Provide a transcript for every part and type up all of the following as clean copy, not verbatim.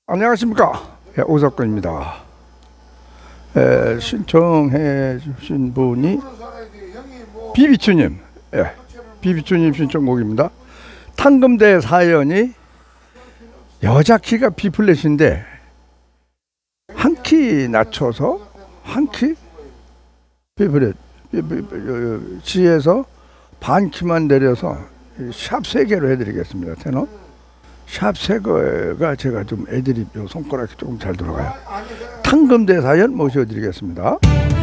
안녕하십니까. 예, 오석근입니다. 신청해 주신 분이 비비추님, 비비추님 신청곡입니다. 탕금대 사연이 여자 키가 B 플랫인데 한 키 낮춰서 한 키 B 플랫 G에서 반 키만 내려서 샵 3개로 해드리겠습니다. 테너 샵 3개가 제가 좀 애드립 손가락이 조금 잘 들어가요. 탕금대 사연 모셔드리겠습니다.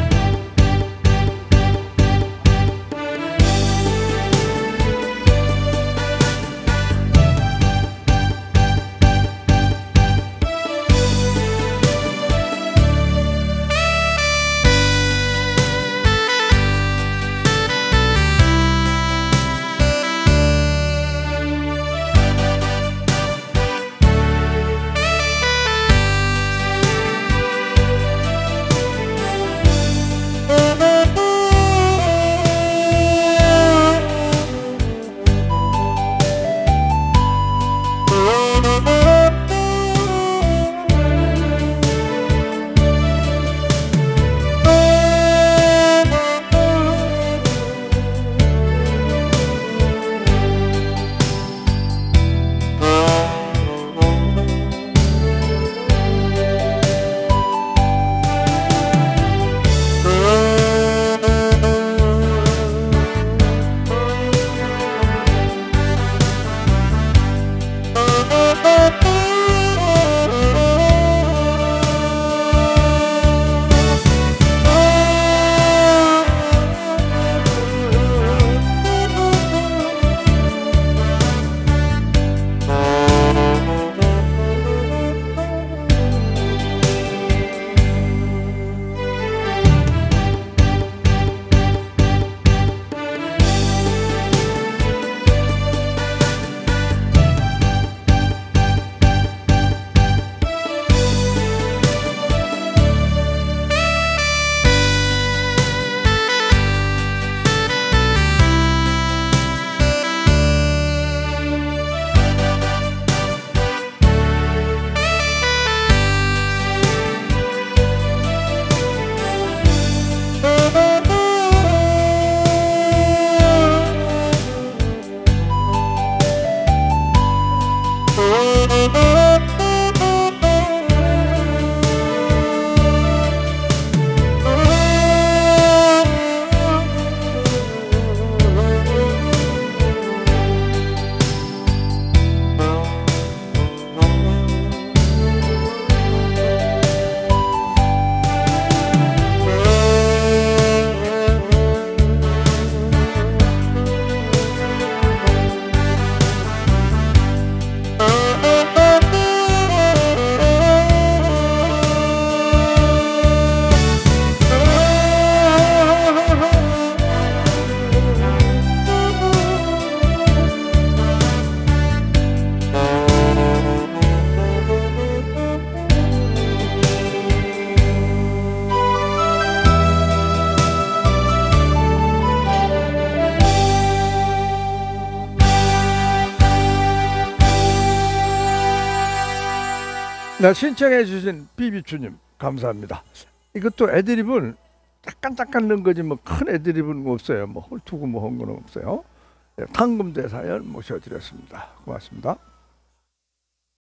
신청해 주신 비비추님 감사합니다. 이것도 애드립은 잠깐 넣은 거지 뭐 큰 애드립은 없어요. 뭐 홀투고 뭐 한 건 없어요. 탕금대 사연 모셔드렸습니다. 고맙습니다.